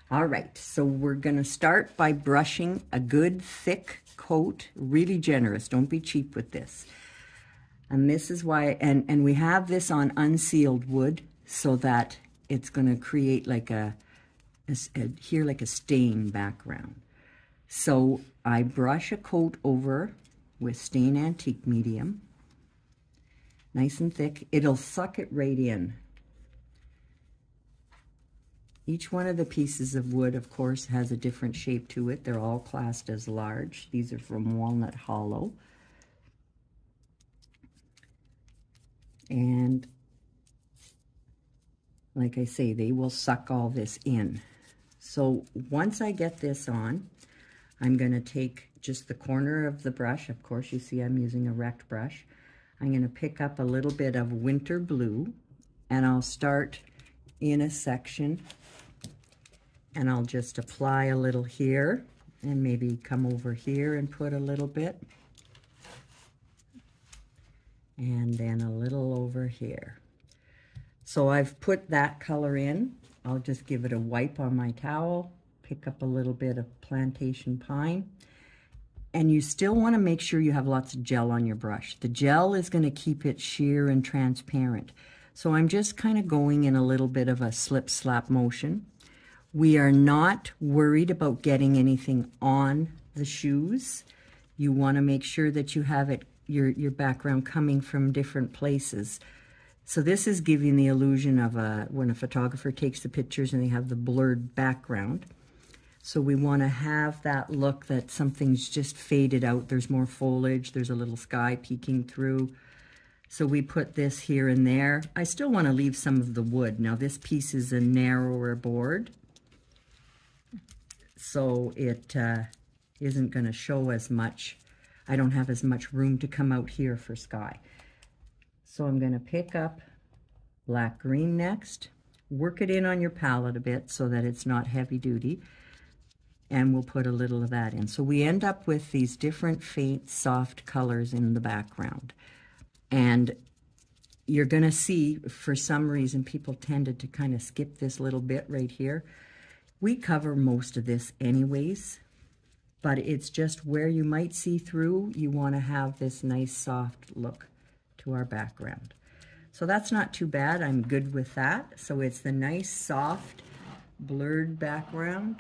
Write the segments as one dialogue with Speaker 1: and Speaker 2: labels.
Speaker 1: All right, so we're gonna start by brushing a good thick coat, really generous. Don't be cheap with this. And this is why, and we have this on unsealed wood so that it's gonna create like here like a stain background. So I brush a coat over with Stain Antique Medium, nice and thick. It'll suck it right in. Each one of the pieces of wood, of course, has a different shape to it. They're all classed as large. These are from Walnut Hollow. And like I say, they will suck all this in. So once I get this on, I'm going to take just the corner of the brush. Of course, you see I'm using a rect brush. I'm going to pick up a little bit of Winter Blue, and I'll start in a section. And I'll just apply a little here and maybe come over here and put a little bit. And then a little over here. So I've put that color in. I'll just give it a wipe on my towel, pick up a little bit of Plantation Pine. And you still want to make sure you have lots of gel on your brush. The gel is going to keep it sheer and transparent. So I'm just kind of going in a little bit of a slip-slap motion. We are not worried about getting anything on the shoes. You want to make sure that you have it, your background coming from different places. So this is giving the illusion of when a photographer takes the pictures and they have the blurred background. So we want to have that look that something's just faded out. There's more foliage, there's a little sky peeking through. So we put this here and there. I still want to leave some of the wood. Now this piece is a narrower board, so it isn't going to show as much. I don't have as much room to come out here for sky. So I'm going to pick up black green next, work it in on your palette a bit so that it's not heavy duty, and we'll put a little of that in. So we end up with these different faint soft colors in the background. And you're going to see, for some reason, people tended to kind of skip this little bit right here. We cover most of this anyways, but it's just where you might see through, you want to have this nice soft look to our background. So that's not too bad. I'm good with that. So it's the nice soft blurred background,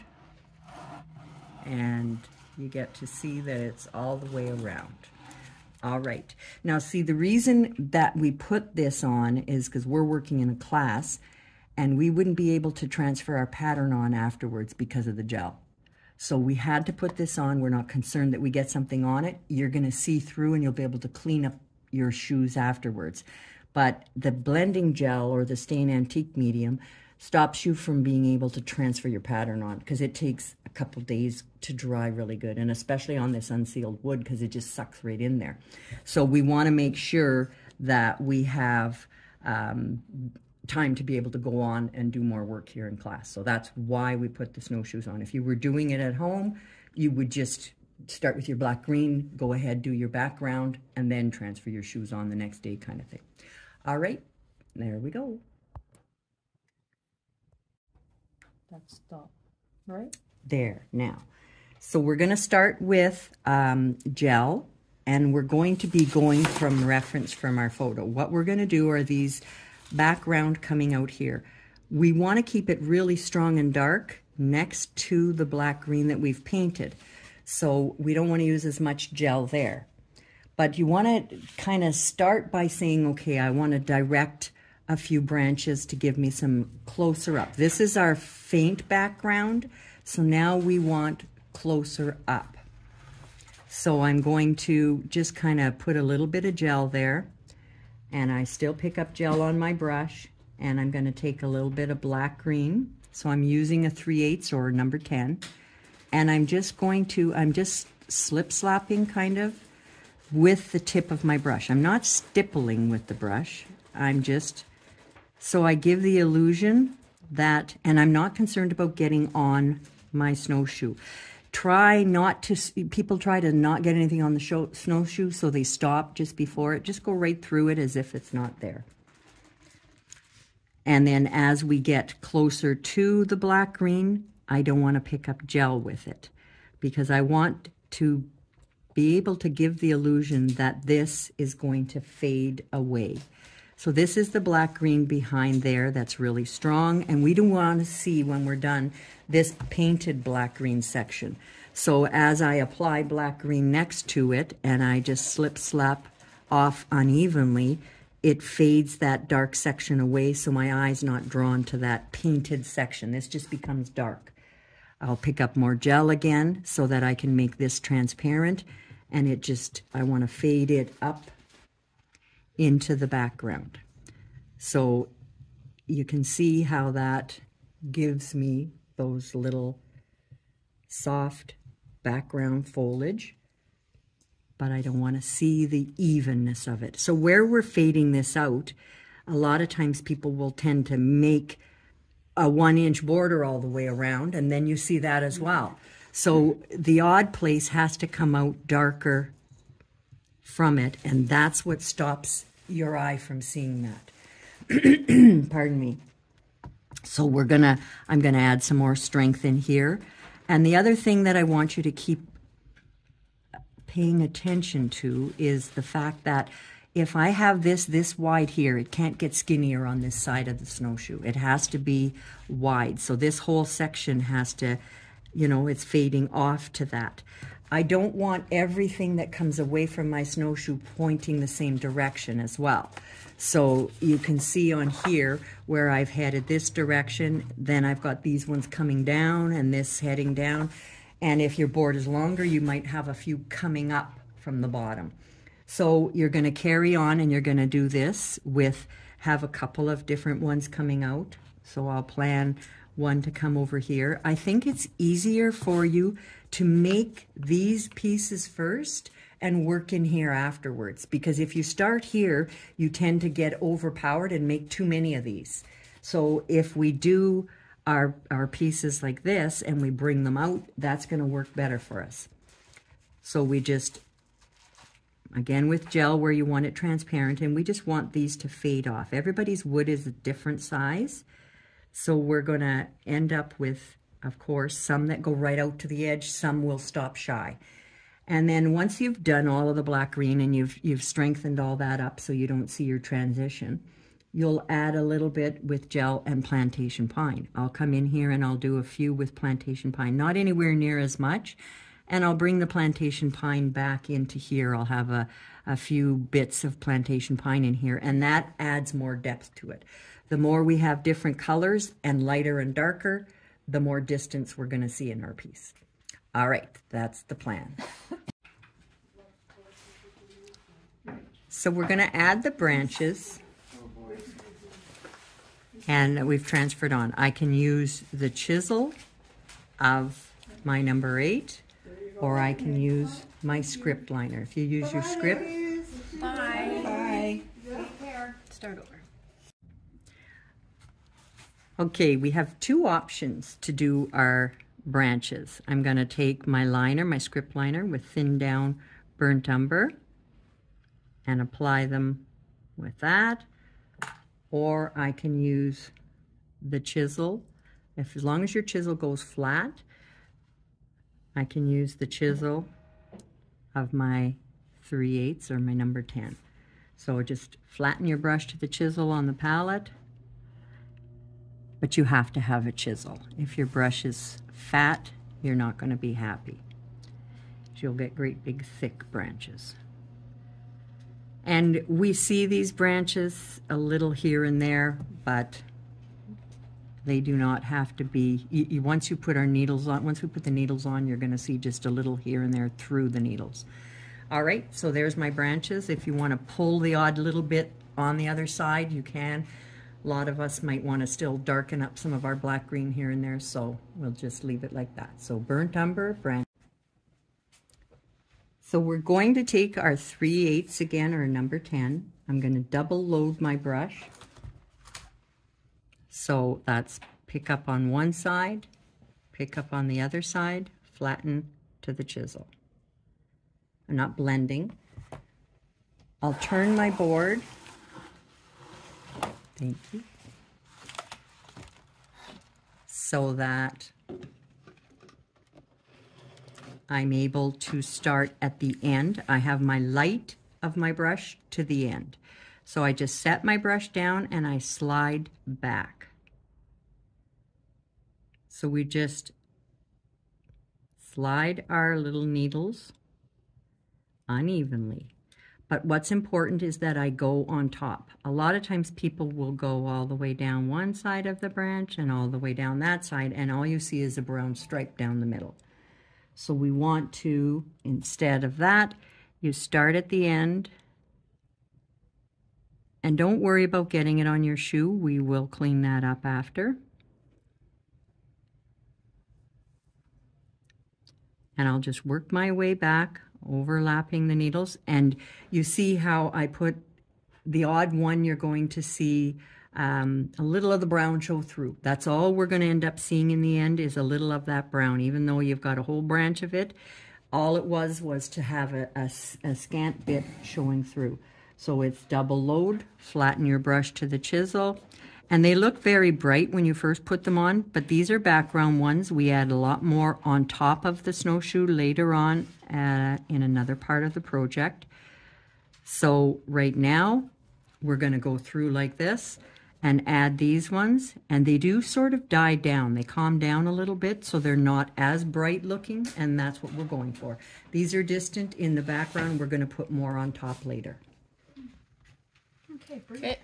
Speaker 1: and you get to see that it's all the way around. All right. Now see, the reason that we put this on is because we're working in a class and we wouldn't be able to transfer our pattern on afterwards because of the gel. So we had to put this on. We're not concerned that we get something on it. You're going to see through and you'll be able to clean up your shoes afterwards. But the blending gel or the Stain Antique Medium stops you from being able to transfer your pattern on because it takes a couple days to dry really good, and especially on this unsealed wood because it just sucks right in there. So we want to make sure that we have time to be able to go on and do more work here in class. So that's why we put the snowshoes on. If you were doing it at home, you would just start with your black green, go ahead, do your background, and then transfer your shoes on the next day kind of thing. All right, there we go.
Speaker 2: That's the, right?
Speaker 1: There, now. So we're going to start with gel, and we're going to be going from reference from our photo. What we're going to do are these background coming out here. We want to keep it really strong and dark next to the black green that we've painted. So we don't want to use as much gel there. But you want to kind of start by saying, okay, I want to direct a few branches to give me some closer up. This is our faint background, so now we want closer up. So I'm going to just kind of put a little bit of gel there, and I still pick up gel on my brush, and I'm going to take a little bit of black green. So I'm using a 3/8 or number 10, and I'm just slip slapping kind of with the tip of my brush. I'm not stippling with the brush. So I give the illusion that, and I'm not concerned about getting on my snowshoe. People try to not get anything on the snowshoe, so they stop just before it. Just go right through it as if it's not there. And then as we get closer to the black green, I don't want to pick up gel with it because I want to be able to give the illusion that this is going to fade away. So this is the black green behind there that's really strong, and we don't want to see when we're done this painted black green section. So as I apply black green next to it and I just slip slap off unevenly, it fades that dark section away so my eye's not drawn to that painted section. This just becomes dark. I'll pick up more gel again so that I can make this transparent, and I want to fade it up into the background. So you can see how that gives me those little soft background foliage, but I don't want to see the evenness of it. So where we're fading this out, a lot of times people will tend to make a 1-inch border all the way around, and then you see that as well. So the odd place has to come out darker from it, and that's what stops your eye from seeing that. Pardon me. So I'm gonna add some more strength in here. And the other thing that I want you to keep paying attention to is the fact that if I have this wide here, it can't get skinnier on this side of the snowshoe. It has to be wide. So this whole section has to, it's fading off to that. I don't want everything that comes away from my snowshoe pointing the same direction as well. So you can see on here where I've headed this direction, then I've got these ones coming down and this heading down. And if your board is longer, you might have a few coming up from the bottom. So you're going to carry on and you're going to do this have a couple of different ones coming out. So I'll plan one to come over here. I think it's easier for you to make these pieces first and work in here afterwards, because if you start here, you tend to get overpowered and make too many of these. So if we do our pieces like this and we bring them out, that's going to work better for us. So we just, again with gel where you want it transparent, and we just want these to fade off. Everybody's wood is a different size, so we're going to end up with, of course, some that go right out to the edge, some will stop shy. And then once you've done all of the black green and you've strengthened all that up so you don't see your transition, you'll add a little bit with gel and plantation pine. I'll come in here and I'll do a few with plantation pine, not anywhere near as much, and I'll bring the plantation pine back into here. I'll have a few bits of plantation pine in here, and that adds more depth to it. The more we have different colors and lighter and darker, the more distance we're going to see in our piece. All right, that's the plan. So we're going to add the branches, and we've transferred on. I can use the chisel of my number 8, or I can use my script liner. If you use your script.
Speaker 2: Bye.
Speaker 1: Bye.
Speaker 2: Take care. Start over.
Speaker 1: Okay, we have 2 options to do our branches. I'm going to take my liner, my script liner, with thinned down burnt umber and apply them with that, or I can use the chisel. As long as your chisel goes flat, I can use the chisel of my 3/8 or my number 10. So just flatten your brush to the chisel on the palette, but you have to have a chisel. If your brush is fat, you're not going to be happy. You'll get great big thick branches. And we see these branches a little here and there, but they do not have to be. Once you put our needles on, once we put the needles on, you're going to see just a little here and there through the needles. All right, so there's my branches. If you want to pull the odd little bit on the other side, you can. A lot of us might want to still darken up some of our black green here and there, so we'll just leave it like that. So burnt umber, branch. So we're going to take our 3/8 again, or number 10. I'm going to double load my brush. So that's pick up on one side, pick up on the other side, flatten to the chisel. I'm not blending. I'll turn my board. Thank you. So that I'm able to start at the end. I have my light of my brush to the end. So I just set my brush down and I slide back. So we just slide our little needles unevenly. But what's important is that I go on top. A lot of times people will go all the way down one side of the branch and all the way down that side, and all you see is a brown stripe down the middle. So we want to, instead of that, you start at the end. And don't worry about getting it on your shoe. We will clean that up after. And I'll just work my way back, overlapping the needles. And you see how I put the odd one, you're going to see a little of the brown show through. That's all we're going to end up seeing in the end, is a little of that brown. Even though you've got a whole branch of it, all it was to have a scant bit showing through. So it's double load, flatten your brush to the chisel. And they look very bright when you first put them on, but these are background ones. We add a lot more on top of the snowshoe later on in another part of the project. So right now, we're going to go through like this and add these ones. And they do sort of die down. They calm down a little bit, so they're not as bright looking, and that's what we're going for. These are distant in the background. We're going to put more on top later.
Speaker 2: Okay.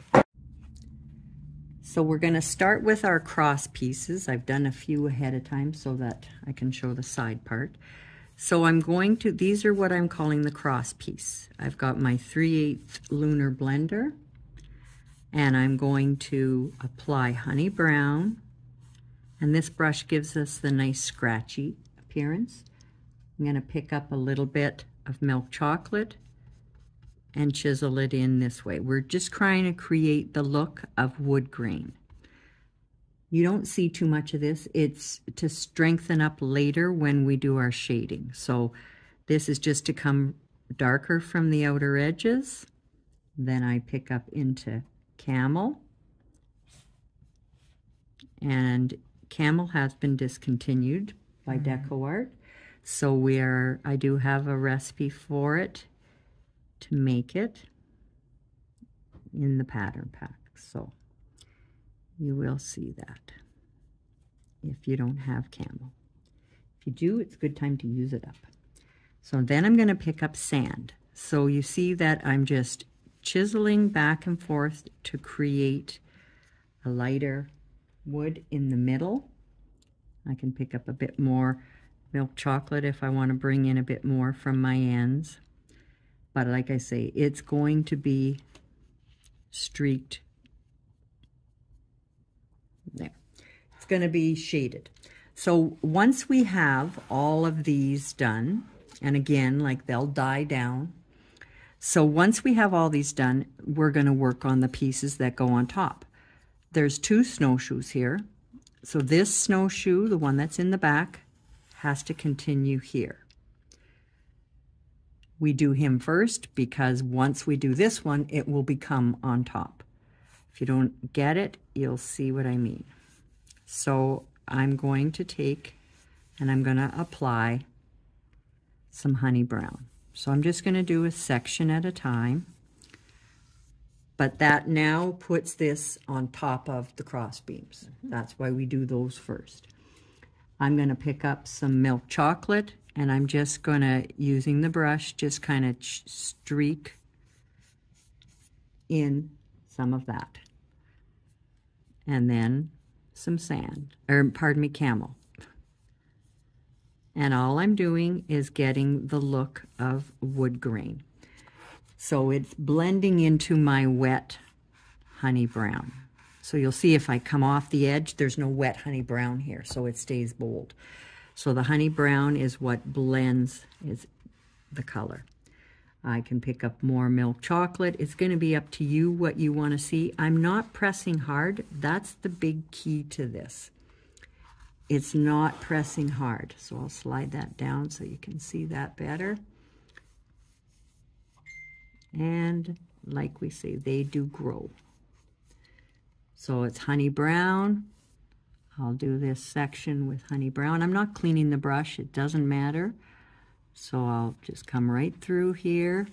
Speaker 1: So we're going to start with our cross pieces. I've done a few ahead of time so that I can show the side part. So I'm going to, these are what I'm calling the cross piece. I've got my 3/8 lunar blender, and I'm going to apply honey brown, and this brush gives us the nice scratchy appearance. I'm going to pick up a little bit of milk chocolate and chisel it in this way. We're just trying to create the look of wood grain. You don't see too much of this. It's to strengthen up later when we do our shading. So this is just to come darker from the outer edges. Then I pick up into Camel. And Camel has been discontinued by DecoArt. So I do have a recipe for it to make it in the pattern pack. So you will see that if you don't have Camel. If you do, it's a good time to use it up. So then I'm going to pick up sand. So you see that I'm just chiseling back and forth to create a lighter wood in the middle. I can pick up a bit more milk chocolate if I want to bring in a bit more from my ends. But like I say, it's going to be streaked there. It's going to be shaded. So once we have all of these done, and again, like they'll die down. So once we have all these done, we're going to work on the pieces that go on top. There's 2 snowshoes here. So this snowshoe, the one that's in the back, has to continue here. We do him first because once we do this one, it will become on top. If you don't get it, you'll see what I mean. So I'm going to take and I'm going to apply some honey brown. So I'm just going to do a section at a time. But that now puts this on top of the cross beams. That's why we do those first. I'm going to pick up some milk chocolate, and I'm just going to, using the brush, just kind of streak in some of that. And then some sand, or pardon me, Camel. And all I'm doing is getting the look of wood grain. So it's blending into my wet honey brown. So you'll see if I come off the edge, there's no wet honey brown here, so it stays bold. So the honey brown is what blends is the color. I can pick up more milk chocolate. It's going to be up to you what you want to see. I'm not pressing hard. That's the big key to this. It's not pressing hard. So I'll slide that down so you can see that better. And like we say, they do grow. So it's honey brown, I'll do this section with Honey Brown. I'm not cleaning the brush, it doesn't matter. So I'll just come right through here,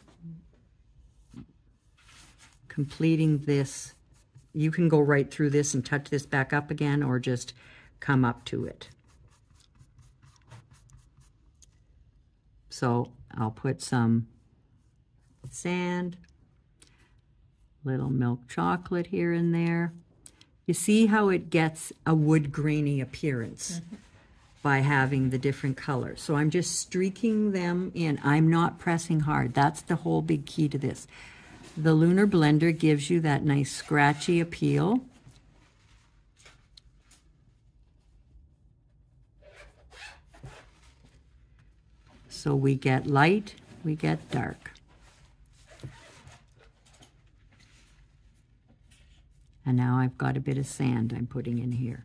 Speaker 1: completing this. You can go right through this and touch this back up again, or just come up to it. So I'll put some sand, little milk chocolate here and there. You see how it gets a wood grainy appearance by having the different colors. So I'm just streaking them in. I'm not pressing hard. That's the whole big key to this. The Lunar Blender gives you that nice scratchy appeal. So we get light, we get dark. And now I've got a bit of sand I'm putting in here.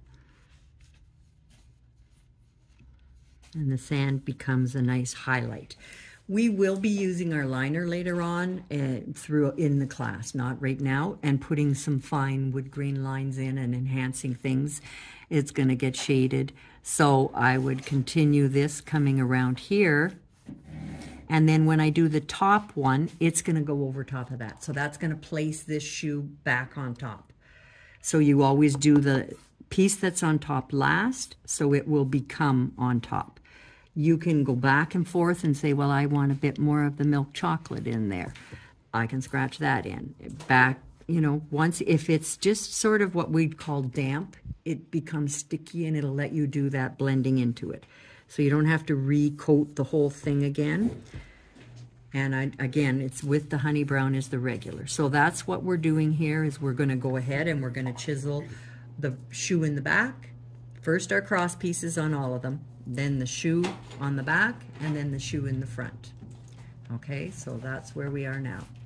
Speaker 1: And the sand becomes a nice highlight. We will be using our liner later on in the class, not right now, and putting some fine wood grain lines in and enhancing things. It's going to get shaded. So I would continue this coming around here. And then when I do the top one, it's going to go over top of that. So that's going to place this shoe back on top. So you always do the piece that's on top last, so it will become on top. You can go back and forth and say, well, I want a bit more of the milk chocolate in there. I can scratch that in. Back, you know, once, if it's just sort of what we'd call damp, it becomes sticky and it'll let you do that blending into it. So you don't have to recoat the whole thing again. And again, it's with the Honey Brown as the regular. So that's what we're doing here, is we're going to go ahead and we're going to chisel the shoe in the back. First our cross pieces on all of them, then the shoe on the back, and then the shoe in the front. Okay, so that's where we are now.